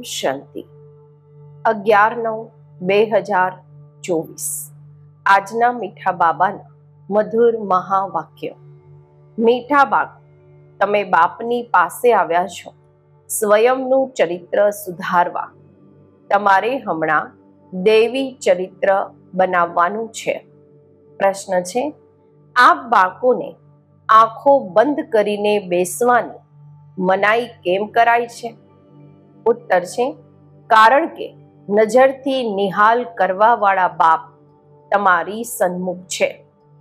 શાંતિ 11/9/2024 આજના મીઠા બાબાના મધુર મહાવાક્ય। મીઠા બાપ, તમે બાપની પાસે આવ્યા છો સ્વયંનું ચરિત્ર સુધારવા। તમારે હમણાં દેવી ચરિત્ર બનાવવાનું છે। પ્રશ્ન છે, આપ બાળકોને આંખો બંધ કરીને બેસવાની મનાઈ કેમ કરાય છે? ઉત્તર છે, કારણ કે નજરથી નિહાલ કરવા વાળા બાપ તમારી સન્મુખ છે।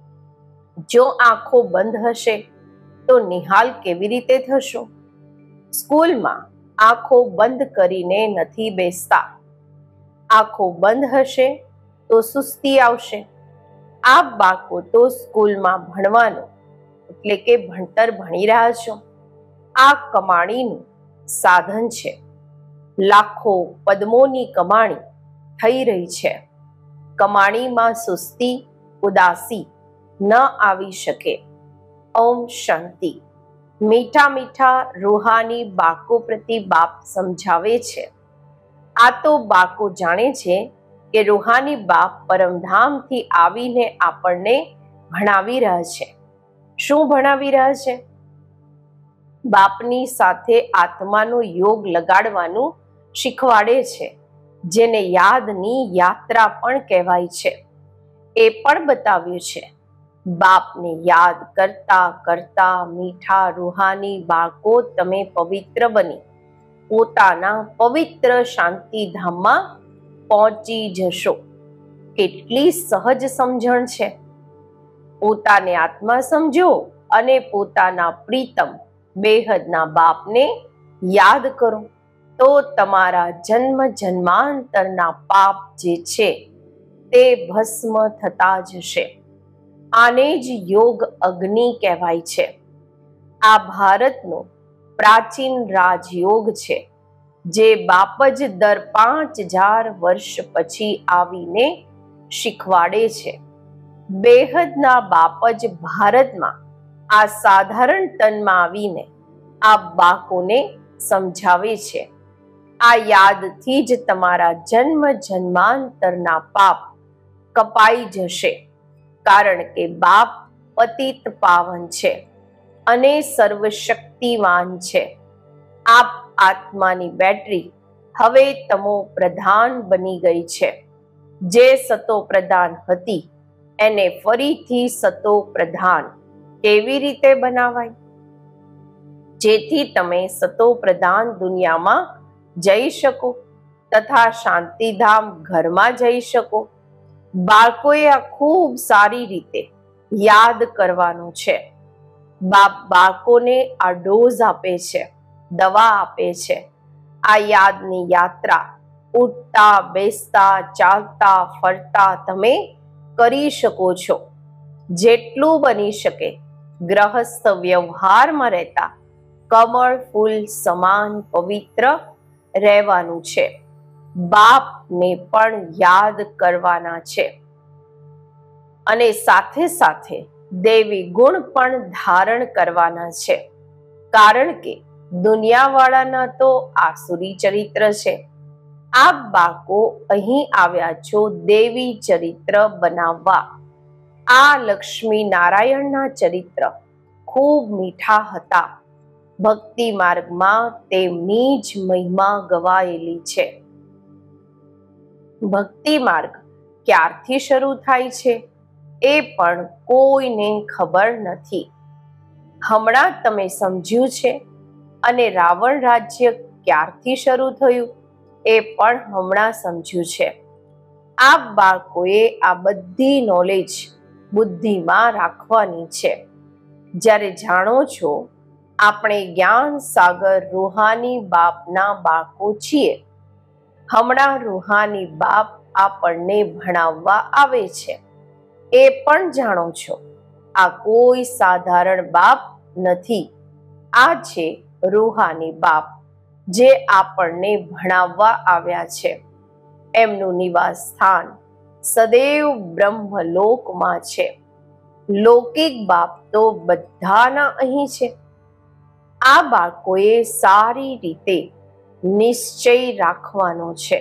જો આંખો બંધ હશે તો નિહાલ કેવી રીતે થશો? સ્કૂલમાં આંખો બંધ કરીને નથી બેસતા। આંખો બંધ હશે તો સુસ્તી આવશે। આપ બાળકો તો સ્કૂલમાં ભણવાનું એટલે કે ભણતર ભણી રહ્યા છો। આ કમાણીનું સાધન છે। લાખો પદ્મોની કમાણી થઈ રહી છે। કમાણીમાં સુસ્તી ઉદાસી ન આવી શકે। ઓમ શાંતિ। મીઠા મીઠા રૂહાની બાળકો પ્રતિ બાપ સમજાવે છે। આ તો બાળકો જાણે છે કે રૂહાની બાપ પરમધામથી આવીને આપણને ભણાવી રહ્યા છે। શું ભણાવી રહ્યા છે? બાપની સાથે આત્માનો યોગ લગાડવાનું શીખવાડે છે, જેને યાદની યાત્રા પણ કહેવાય છે। એ પણ બતાવ્યું છે, બાપને યાદ કરતા કરતા મીઠા રૂહાની બાળકો તમે પવિત્ર બની પોતાના પવિત્ર શાંતિધામમાં પહોંચી જશો। કેટલી સહજ સમજણ છે। પોતાને આત્મા સમજો અને પોતાના પ્રીતમ બેહદના બાપને યાદ કરો તો તમારા જન્મ જન્માંતરના પાપ જે છે તે ભસ્મ થતા જશે। આને જ યોગ અગ્નિ કહેવાય છે। આ ભારતનો પ્રાચીન રાજયોગ છે, જે બાપ જ દર 5000 વર્ષ પછી આવીને શીખવાડે છે। બેહદના બાપ જ ભારતમાં આ સાધારણ તનમાં આવીને આ બાળકોને સમજાવે છે। આ યાદથી જ તમારા જન્મ જન્માંતરના પાપ કપાઈ જશે, કારણ કે બાપ પતિત પાવન છે અને સર્વશક્તિવાન છે। આપ આત્માની બેટરી હવે તમો પ્રધાન બની ગઈ છે। જે સતો પ્રધાન હતી એને ફરીથી સતો પ્રધાન કેવી રીતે બનાવાય? જેથી તમે સતો પ્રધાન દુનિયામાં જઈ શકો તથા શાંતિધામ ઘરમાં જઈ શકો। બાળકોએ આ ખૂબ સારી રીતે યાદ કરવાનું છે। બાપ બાળકોને આ ડોઝ આપે છે, દવા આપે છે। આ યાદની યાત્રા ઉઠતા બેસતા ચાલતા ફરતા તમે કરી શકો છો। જેટલું બની શકે ગ્રહસ્થ વ્યવહારમાં રહેતા કમળ ફૂલ સમાન પવિત્ર રહેવાનું છે। બાપને પણ યાદ કરવાના છે અને સાથે સાથે દેવી ગુણ પણ ધારણ કરવાના છે, કારણ કે દુનિયાવાળાના તો આસુરી ચરિત્ર છે। આપ બાળકો અહીં આવ્યા છો દેવી ચરિત્ર બનાવવા। આ લક્ષ્મી નારાયણના ચરિત્ર ખૂબ મીઠા હતા। ભક્તિ માર્ગમાં તેમની જ મહિમા ગવાયેલી છે। ભક્તિ માર્ગ ક્યારથી શરૂ થાય છે એ પણ કોઈને ખબર નથી। હમણાં તમે સમજ્યું છે, અને રાવણ રાજ્ય ક્યારથી શરૂ થયું એ પણ હમણાં સમજ્યું છે। આપ બાળકોએ આ બધી નોલેજ બુદ્ધિમાં રાખવાની છે। જ્યારે જાણો છો આપણે જ્ઞાન સાગર રૂહાની બાપના બાળકો છીએ। હમણાં રૂહાની બાપ આપણને ભણાવવા આવે છે, એ પણ જાણો છો આ કોઈ સાધારણ બાપ નથી। આ છે રૂહાની બાપ, જે આપણને ભણાવવા આવ્યા છે। એમનું નિવાસ સ્થાન સદૈવ બ્રહ્મલોકમાં છે। લૌકિક બાપ તો બધાના અહીં છે। આ બાળકોએ સારી રીતે નિશ્ચય રાખવાનો છે.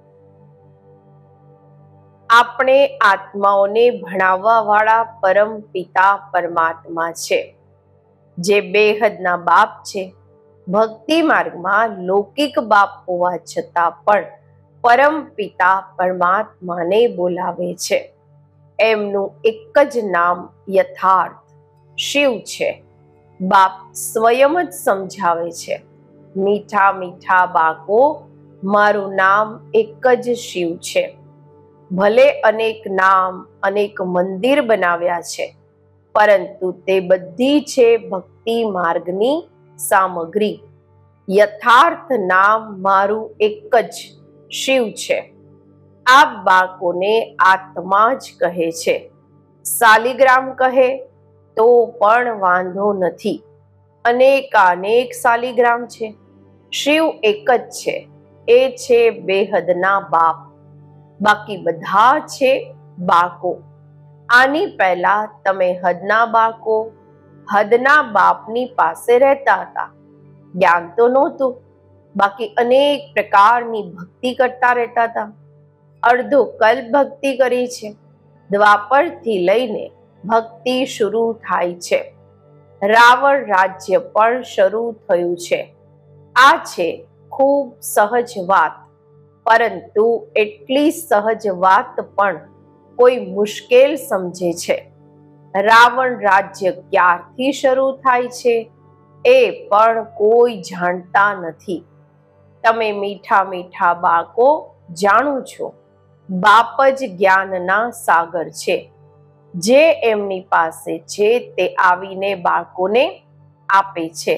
આપણે આત્માઓને ભણાવવા વાળા પરમ પિતા પરમાત્મા છે, જે બેહદના બાપ છે. ભક્તિ માર્ગમાં લૌકિક બાપ હોવા છતાં પણ પરમ પિતા પરમાત્માને બોલાવે છે. એમનું એક જ નામ યથાર્થ શિવ છે. બાપ સ્વયં જ સમજાવે છે, મીઠા મીઠા બાળકો, મારું નામ એક જ શિવ છે. ભલે અનેક નામ, અનેક મંદિર બનાવ્યા છે, પરંતુ તે બધી છે ભક્તિ માર્ગની સામગ્રી. યથાર્થ નામ મારું એક જ શિવ છે. આ બાળકોને આત્મા જ કહે છે. શાલિગ્રામ કહે તો પણ વાંધો નથી. અનેક શાલિગ્રામ છે. શિવ એક જ છે. એ છે બેહદના બાપ. બાકી બધા છે બાળકો. આની પહેલા તમે હદના બાળકો, હદના બાપની પાસે રહેતા હતા. જ્ઞાન તો નહોતું, બાકી અનેક પ્રકારની ભક્તિ કરતા રહેતા હતા. અડધો કલ્પ ભક્તિ કરી છે. દ્વાપરથી લઈને ભક્તિ શરૂ થાય છે. રાવણ રાજ્ય પણ શરૂ થયું છે. આ છે ખૂબ સહજ વાત, પરંતુ એટલી સહજ વાત પણ કોઈ મુશ્કેલ સમજે છે. રાવણ રાજ્ય ક્યારથી શરૂ થાય છે એ પણ કોઈ જાણતા નથી. તમે મીઠા મીઠા બાળકો જાણો છો, બાપ જ જ્ઞાનના સાગર છે. જે એમની પાસે છે તે આવીને બાળકોને આપે છે.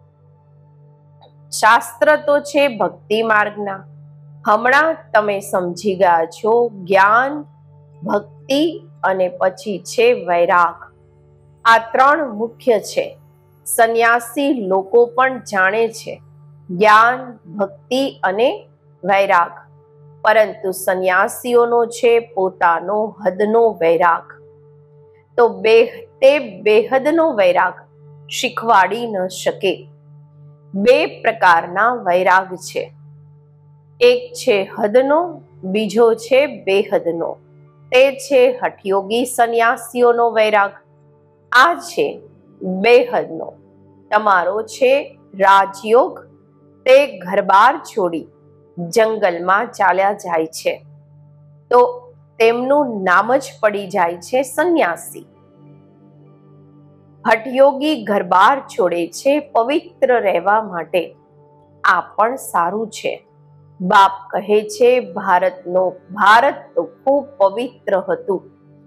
શાસ્ત્ર તો છે ભક્તિ માર્ગના. હમણાં તમે સમજી ગયા છો, જ્ઞાન, ભક્તિ અને પછી છે વૈરાગ. આ ત્રણ મુખ્ય છે. સંન્યાસી લોકો પણ જાણે છે જ્ઞાન, ભક્તિ અને વૈરાગ, પરંતુ સંન્યાસીઓનો છે પોતાનો હદનો વૈરાગ. તો તે બેહદનો વૈરાગ શીખવાડી ન શકે. બે પ્રકારના વૈરાગ છે. એક છે હદનો, બીજો છે બેહદનો. તે છે હઠયોગી સંન્યાસીઓનો વૈરાગ. આ છે બેહદનો. તમારો છે રાજયોગ. તે ઘરબાર છોડી જંગલમાં ચાલ્યા જાય છે, તો તેમનું નામ જ પડી જાય છે સંન્યાસી. હઠયોગી ઘરબાર છોડે છે પવિત્ર રહેવા માટે. આ પણ સારું છે. બાપ કહે છે ભારત તો ખૂબ પવિત્ર હતું.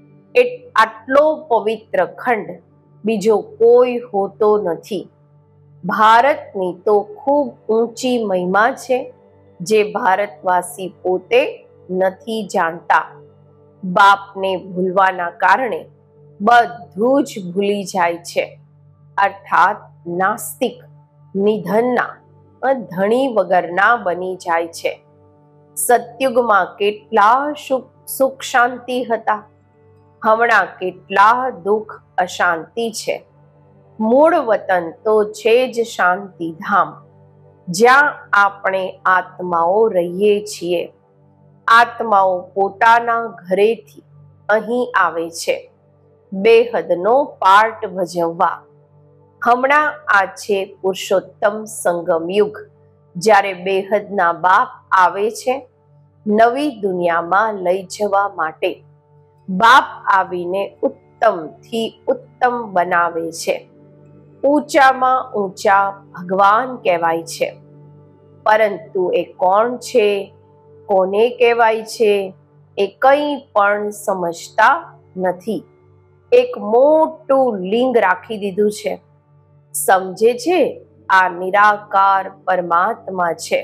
આટલો પવિત્ર ખંડ બીજો કોઈ હોતો નથી. ભારતની તો ખૂબ ઊંચી મહિમા છે, જે ભારતવાસી પોતે નથી જાણતા. બાપને ભૂલવાના કારણે બધું જ ભૂલી જાય છે. અર્થાત નાસ્તિક, નિધનના, ધણી વગરના બની જાય છે. સતયુગમાં કેટલા સુખ શાંતિ હતા, હમણાં કેટલા દુઃખ અશાંતિ છે. મૂળ વતન તો છે જ શાંતિધામ, જ્યાં આપણે આત્માઓ રહીએ છીએ. આત્માઓ પોતાના ઘરેથી અહીં આવે છે બેહદનો પાર્ટ ભજવવા. હમણાં આ છે પુરુષોત્તમ સંગમ યુગ, જ્યારે બેહદના બાપ આવે છે નવી દુનિયામાં લઈ જવા માટે. બાપ આવીને ઉત્તમથી ઉત્તમ બનાવે છે. ઊંચામાં ઊંચા ભગવાન કહેવાય છે, પરંતુ એ કોણ છે, કોને કહેવાય છે, એ કંઈ પણ સમજતા નથી. એક મોટું લિંગ રાખી દીધું છે. સમજે છે આ નિરાકાર પરમાત્મા છે.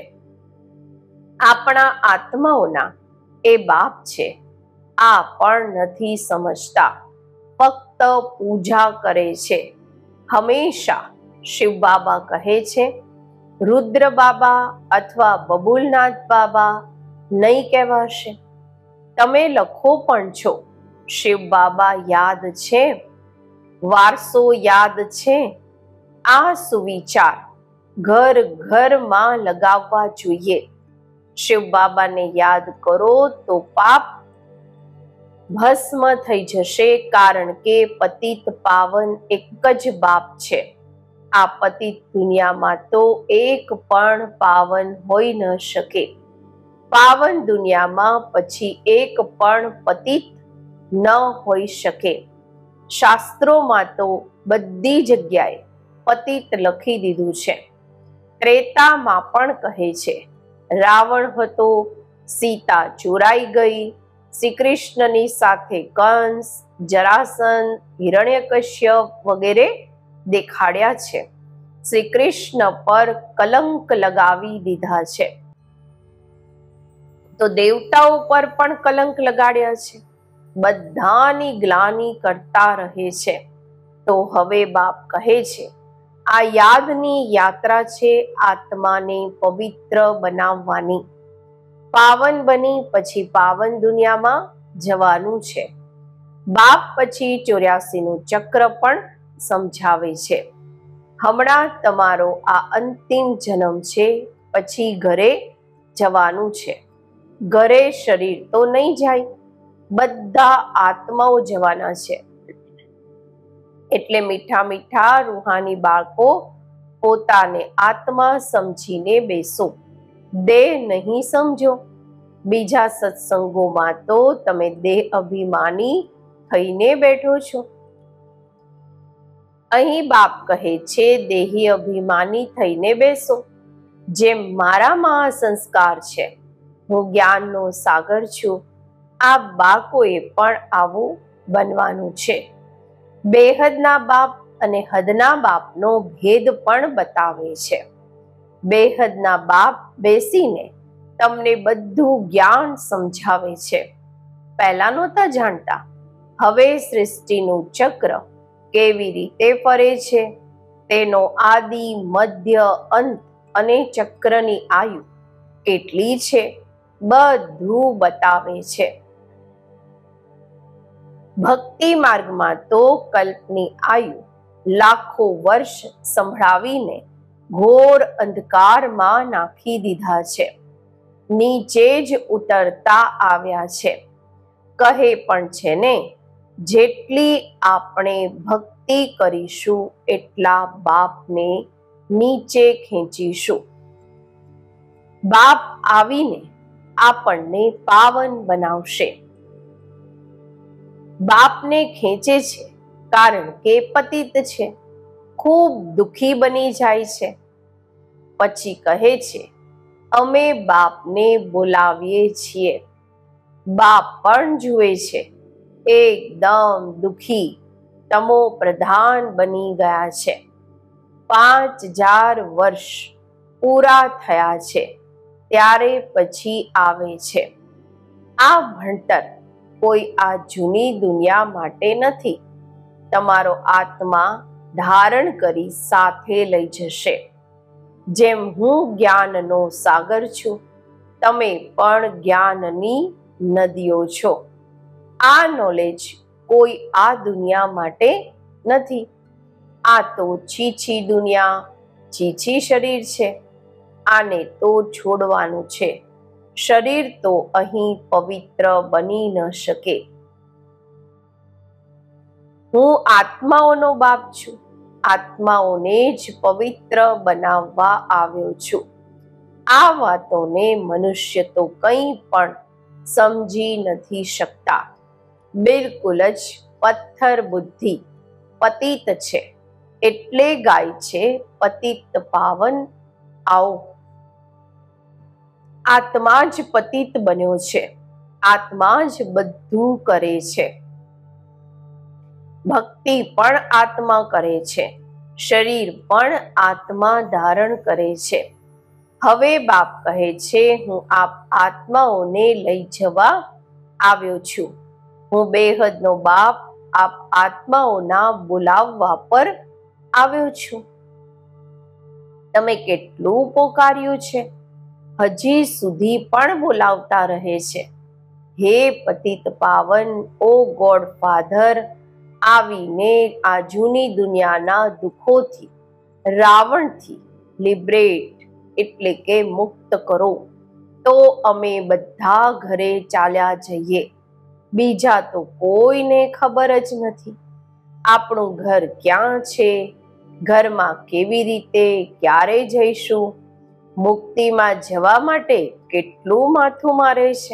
આપણા આત્માઓના એ બાપ છે. આ પણ નથી સમજતા, ફક્ત પૂજા કરે છે. હંમેશા શિવ બાબા કહે છે, રુદ્ર બાબા અથવા બબુલનાથ બાબા નહીં કહેવાશે. તમે લખો પણ છો, શિવ બાબા યાદ છે, વારસો યાદ છે. આ સુવિચાર ઘર ઘરમાં લગાવવા જોઈએ. શિવ બાબાને યાદ કરો તો પાપ ભસ્મ થઈ જશે, કારણ કે પતિત પાવન એક જ બાપ છે. આ પતિત દુનિયામાં તો એક પણ પાવન હોઈ ન શકે. પાવન દુનિયામાં પછી એક પણ પતિત ન હોઈ શકે. શાસ્ત્રોમાં તો બધી જગ્યાએ પતિત લખી દીધું છે. ત્રેતામાં પણ કહે છે, રાવણ હતો, સીતા ચોરાઈ ગઈ, શ્રી કૃષ્ણની સાથે કંસ, જરાસંધ, હિરણ્યકશ્યપ વગેરે દેખાડ્યા છે. શ્રી કૃષ્ણ પર કલંક લગાવી દીધા છે. તો દેવતાઓ પર પણ કલંક લગાડ્યા છે. બધાની ગ્લાનિ કરતા રહે છે. તો હવે બાપ કહે છે, આ યાદની યાત્રા છે આત્માને પવિત્ર બનાવવાની. પાવન બની પછી પાવન દુનિયામાં જવાનું છે. બાપ પછી 84 નું ચક્ર પણ સમજાવે છે. હમણાં તમારો આ અંતિમ જન્મ છે, પછી ઘરે જવાનું છે. ઘરે શરીર તો નહીં જાય, બધા આત્માઓ જવાના છે. એટલે મીઠા મીઠા રૂહાની બાળકો પોતાને આત્મા સમજીને બેસો, દેહ નહીં સમજો. બીજા સત્સંગોમાં તો તમે દેહ અભિમાની થઈને બેઠો છો. અહીં બાપ કહે છે, દેહી અભિમાની થઈને બેસો. જેમ મારામાં આ સંસ્કાર છે, હું જ્ઞાનનો સાગર છું, આ બાળકોએ પણ આવું બનવાનું છે. બેહદના બાપ અને હદના બાપનો ભેદ પણ બતાવે છે. બેહદના બાપ બેસીને તમને બધું જ્ઞાન સમજાવે છે. પહેલા નહોતા જાણતા, હવે સૃષ્ટિનું ચક્ર કેવી રીતે ફરે છે, તેનો આદિ, મધ્ય, અંત અને ચક્રની આયુ કેટલી છે, બધું બતાવે છે. ભક્તિ માર્ગમાં તો કલ્પની આયુ લાખો વર્ષ સંભળાવીને ઘોર અંધકારમાં નાખી દીધા છે. નીચે જ ઉતરતા આવ્યા છે. કહે પણ છે ને, જેટલી આપણે ભક્તિ કરીશું એટલા બાપને નીચે ખેંચીશું. બાપ આવીને આપણને પાવન બનાવશે. બાપને ખેંચે છે કારણ કે પતિત છે, ખૂબ દુખી બની જાય છે. પછી કહે છે, અમે બાપને બોલાવીએ છીએ. બાપ પણ જુએ છે, એકદમ દુખી, તમો પ્રધાન બની ગયા છે. 5000 વર્ષ પૂરા થયા છે, ત્યારે પછી આવે છે. આ ભણતર કોઈ આ જૂની દુનિયા માટે નથી. તમારો આત્મા ધારણ કરી સાથે લઈ જશે. જેમ હું જ્ઞાનનો સાગર છું, તમે પણ જ્ઞાનની નદીઓ છો. આ નોલેજ કોઈ આ દુનિયા માટે નથી. આ તો છીછી દુનિયા, છીછી શરીર છે. આને તો છોડવાનું છે. શરીર તો અહીં પવિત્ર બની ન શકે. હું આત્માઓનો બાપ છું. આત્માઓને જ પવિત્ર બનાવવા આવ્યો છું. આ વાતોને મનુષ્ય તો કંઈ પણ સમજી નથી શકતા. બિલકુલ જ પથ્થર બુદ્ધિ, પતિત છે. એટલે ગાય છે, પતિત પાવન આવો. આત્મા જ પતિત બન્યો છે. આત્મા જ બધું કરે છે. ભક્તિ પણ આત્મા કરે છે. શરીર પણ આત્મા ધારણ કરે છે. હવે બાપ કહે છે, હું આપ આત્માઓને લઈ જવા આવ્યો છું. હું બેહદનો બાપ આપ આત્માઓના બોલાવવા પર આવ્યો છું. તમે કેટલું પોકાર્યું છે, હજી સુધી પણ બોલાવતા રહે છે. હે પતિત પાવન, ઓ ગોડ ફાધર, આવીને આ જૂની દુનિયાના દુઃખોથી, રાવણથી, લિબરેટ એટલે કે મુક્ત કરો, તો અમે બધા ઘરે ચાલ્યા જઈએ. બીજા તો કોઈને ખબર જ નથી આપણું ઘર ક્યાં છે, ઘરમાં કેવી રીતે, ક્યારે જઈશું. મુક્તિમાં જવા માટે કેટલું માથું મારે છે,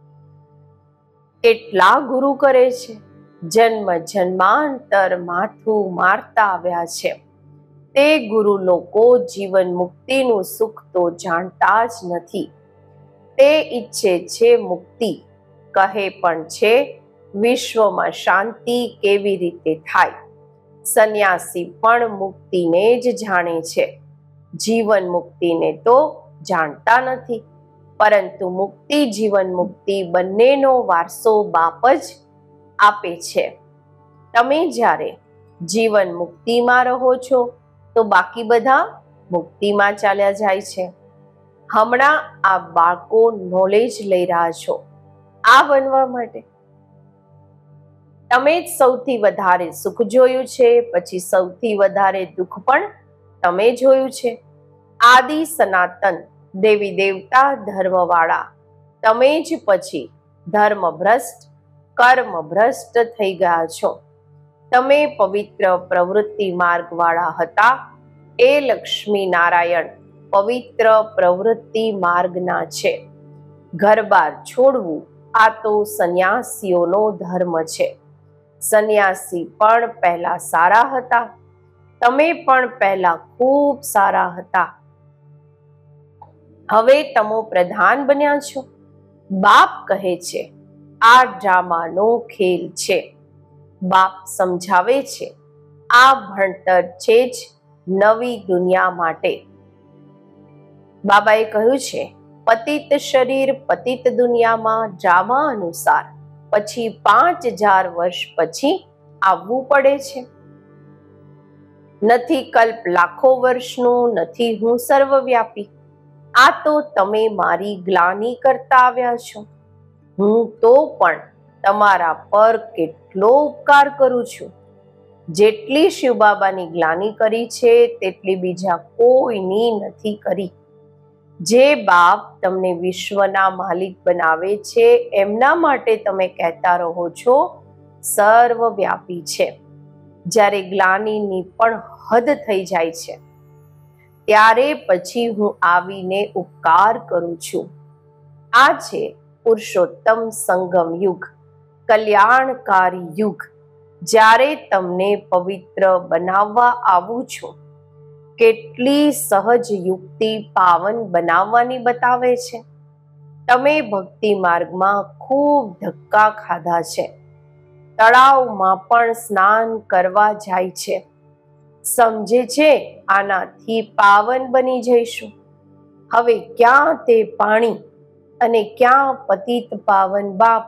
કેટલા ગુરુ કરે છે, જન્મ જન્માંતર માથું મારતા આવ્યા છે. તે ગુરુ લોકો જીવન મુક્તિનું સુખ તો જાણતા જ નથી. તે ઈચ્છે છે મુક્તિ, કહે પણ છે વિશ્વમાં શાંતિ કેવી રીતે થાય. સંન્યાસી પણ મુક્તિને જ જાણે છે, જીવન મુક્તિને તો જાણતા નથી. પરંતુ મુક્તિ જીવન મુક્તિ બંનેનો વારસો બાપ જ આપે છે. તમે જ્યારે જીવન મુક્તિમાં રહો છો તો બાકી બધા મુક્તિમાં ચાલ્યા જાય છે. હમણાં આ બાળકો નોલેજ લઈ રહ્યા છો આ બનવા માટે. તમે જ સૌથી વધારે સુખ જોયું છે, પછી સૌથી વધારે દુઃખ પણ તમે જોયું છે. આદિ સનાતન દેવી દેવતા ધર્મવાળા તમે જ પછી ધર્મભ્રષ્ટ કર્મભ્રષ્ટ થઈ ગયા છો. તમે પવિત્ર પ્રવૃત્તિ માર્ગવાળા હતા, એ લક્ષ્મી નારાયણ પવિત્ર પ્રવૃત્તિ માર્ગના છે. ઘર-બાર છોડવું આ તો સંન્યાસીઓનો ધર્મ છે. સંન્યાસી પણ પહેલા સારા હતા, તમે પણ પહેલા ખૂબ સારા હતા. હવે તમો પ્રધાન બન્યા છો. બાપ કહે છે આ ડ્રામાનો ખેલ છે. બાપ સમજાવે છે આ ભણતર છે જ નવી દુનિયા માટે. બાબાએ કહ્યું છે પતિત શરીર પતિત દુનિયામાં ડ્રામા અનુસાર પછી 5000 વર્ષ પછી આવવું પડે છે. નથી કલ્પ લાખો વર્ષનું, નથી હું સર્વવ્યાપી. આ તો તમે મારી ગ્લાનિ કરતા આવ્યા છો. હું તો પણ તમારા પર કેટલો ઉપકાર કરું છું. જેટલી શિવબાબાની ગ્લાનિ કરી છે તેટલી બીજા કોઈની નથી કરી. જે બાપ તમને વિશ્વના માલિક બનાવે છે એમના માટે તમે કહેતા રહો છો સર્વવ્યાપી છે. જ્યારે ગ્લાનિની પણ હદ થઈ જાય છે ત્યારે પછી હું આવીને ઉપકાર કરું છું. આ છે પુરુષોત્તમ સંગમ યુગ, કલ્યાણકારી યુગ. જ્યારે તમને પવિત્ર બનાવવા આવું છું, કેટલી સહજ યુક્તિ પાવન બનાવવાની બતાવે છે. તમે ભક્તિ માર્ગમાં ખૂબ ધક્કા ખાધા છે. તળાવમાં પણ સ્નાન કરવા જાય છે. સમજે છે આનાથી પાવન બની જઈશું. હવે ક્યાં તે પાણી અને ક્યાં પતિત પાવન બાપ.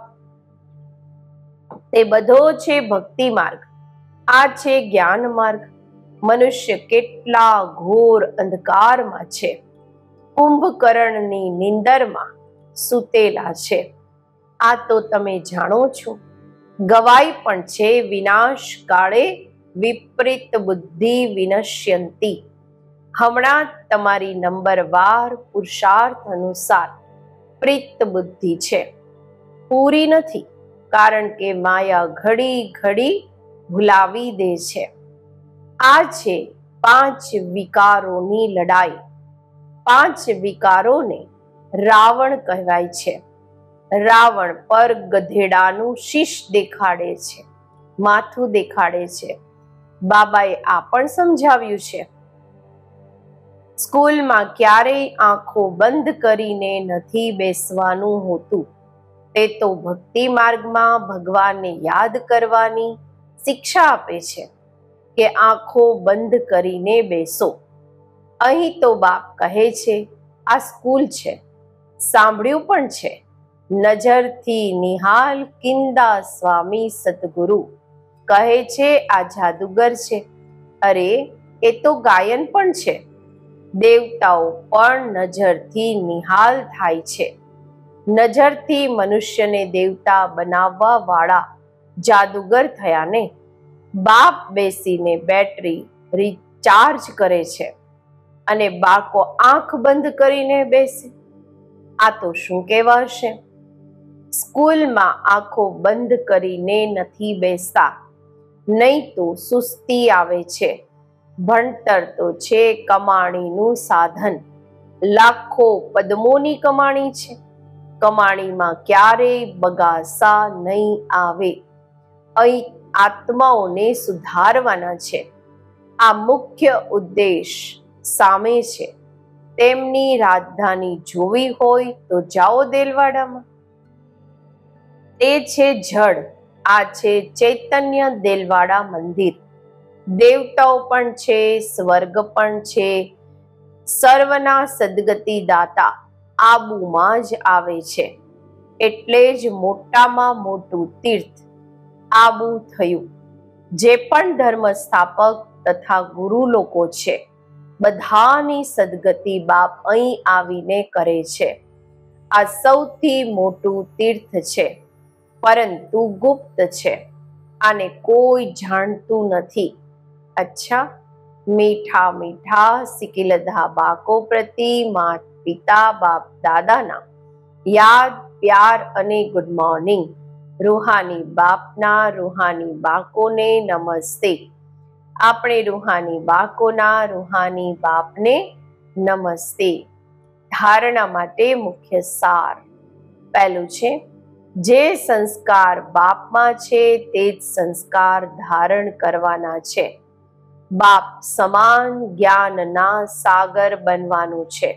તે બધો છે ભક્તિ માર્ગ, આ છે જ્ઞાન માર્ગ. મનુષ્ય કેટલા ઘોર અંધકારમાં છે, કુંભકર્ણની નિંદરમાં સૂતેલા છે. આ તો તમે જાણો છો. ગવાઈ પણ છે વિનાશ કાળે વિપરીત બુદ્ધિ વિનશ્યંતી. હમણાં તમારી નંબરવાર પુરુષાર્થ અનુસાર પ્રીત બુદ્ધિ છે, પૂરી નથી. કારણ કે માયા ઘડી ઘડી ભૂલાવી દે છે. આ છે 5 વિકારોની લડાઈ. 5 વિકારોને રાવણ કહેવાય છે. રાવણ પર ગધેડાનું શીશ દેખાડે છે, માથું દેખાડે છે. બાબાએ આ પણ સમજાવ્યું છે. સ્કૂલમાં ક્યારેય આંખો બંધ કરીને નથી બેસવાનું હોતું. તે તો ભક્તિ માર્ગમાં ભગવાનને યાદ કરવાની શિક્ષા આપે છે કે આંખો બંધ કરીને બેસો. અહીં તો બાપ કહે છે આ સ્કૂલ છે. સાંભળ્યું પણ છે, નજરથી નિહાલ કિંદા સ્વામી સતગુરુ. કહે છે આ જાદુગર છે. અરે એ તો ગાયન પણ છે. દેવતાઓ પણ નજરથી નિહાલ થાય છે. નજરથી મનુષ્યને દેવતા બનાવવા વાળા જાદુગર થયા ને. બાપ બેસીને બેટરી રિચાર્જ કરે છે અને બાળકો આંખ બંધ કરીને બેસે, આ તો શું કહેવાશે? સ્કૂલમાં આંખો બંધ કરીને નથી બેસતા, નહીં તો સુસ્તી આવે છે. ભણતર તો છે કમાણીનું સાધન, લાખો પદ્મોની કમાણી છે. કમાણીમાં ક્યારેય બગાસા નહીં આવે. અહીં આત્માઓને સુધારવાના છે. આ મુખ્ય ઉદ્દેશ સામે છે. તેમની રાજધાની જોવી હોય તો જાઓ દેલવાડામાં. તે છે જળ, આ છે ચૈતન્ય દેલવાડા મંદિર. દેવતાઓ પણ છે, સ્વર્ગ પણ છે. સર્વના સદગતિ દાતા આબુમાં જ આવે છે. એટલે જ મોટામાં મોટું તીર્થ આબુ થયું. જે પણ ધર્મ સ્થાપક તથા ગુરુ લોકો છે, બધાની સદગતિ બાપ અહીં આવીને કરે છે. આ સૌથી મોટું તીર્થ છે, પરંતુ ગુપ્ત છે. આને કોઈ જાણતું નથી. અચ્છા, મીઠા મીઠા સિકિલધા બાકો પ્રતિ માત પિતા બાપ દાદાના યાદ, પ્યાર અને ગુડ મોર્નિંગ. રૂહાની બાપના રૂહાની બાકોને નમસ્તે. આપણે રૂહાની બાકોના રૂહાની બાપને નમસ્તે. ધારણા માટે મુખ્ય સાર. પહેલું છે, જે સંસ્કાર બાપમાં છે તે જ સંસ્કાર ધારણ કરવાના છે. બાપ સમાન જ્ઞાનના સાગર બનવાનું છે.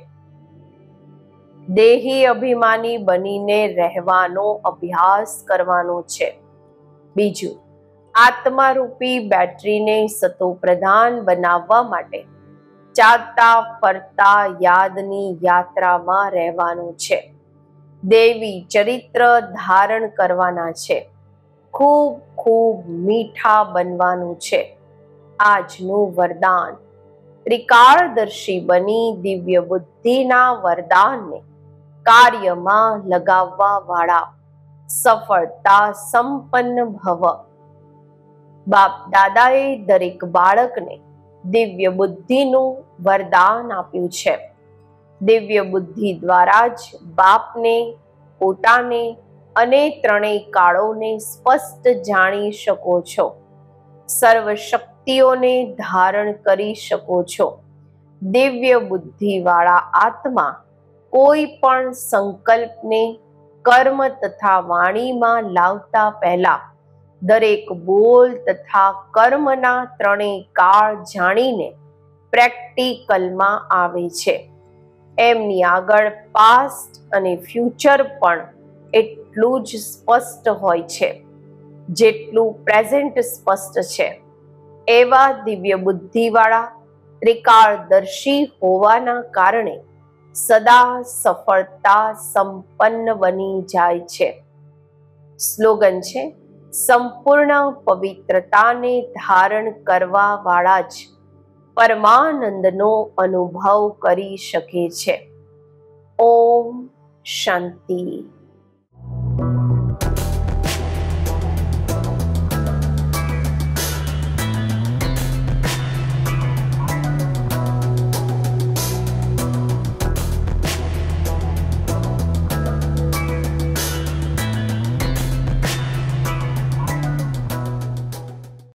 દેહી અભિમાની બનીને રહેવાનો અભ્યાસ કરવાનો છે. બીજું, આત્મારૂપી બેટરીને સતોપ્રધાન બનાવવા માટે ચાલતા ફરતા યાદની યાત્રામાં રહેવાનું છે. દેવી ચરિત્ર ધારણ કરવાના છે. ખૂબ ખૂબ મીઠા બનવાનું છે. આજનું વરદાન, ત્રિકાળદર્શી બની દિવ્ય બુદ્ધિના વરદાનને કાર્યમાં લગાવવા વાળા સફળતા સંપન્ન ભવ. બાપ દાદાએ દરેક બાળકને દિવ્ય બુદ્ધિનું વરદાન આપ્યું છે. દિવ્ય બુદ્ધિ દ્વારા જ બાપને, પોતાને અને ત્રણેય કાળોને સ્પષ્ટ જાણી શકો છો. સર્વ શક્તિઓને ધારણ કરી શકો છો. દિવ્ય બુદ્ધિવાળા આત્મા કોઈ પણ સંકલ્પને કર્મ તથા વાણીમાં લાવતા પહેલા દરેક બોલ તથા કર્મના ત્રણેય કાળ જાણીને પ્રેક્ટિકલમાં આવે છે. એમની આગળ પાસ્ટ અને ફ્યુચર પણ એટલું જ સ્પષ્ટ હોય છે જેટલું પ્રેઝન્ટ સ્પષ્ટ છે. એવા દિવ્ય બુદ્ધિવાળા ત્રિકાળદર્શી હોવાના કારણે સદા સફળતા સંપન્ન બની જાય છે. સ્લોગન છે, સંપૂર્ણ પવિત્રતાને ધારણ કરવા વાળા જ પરમાનંદનો અનુભવ કરી શકે છે. ઓમ શાંતિ.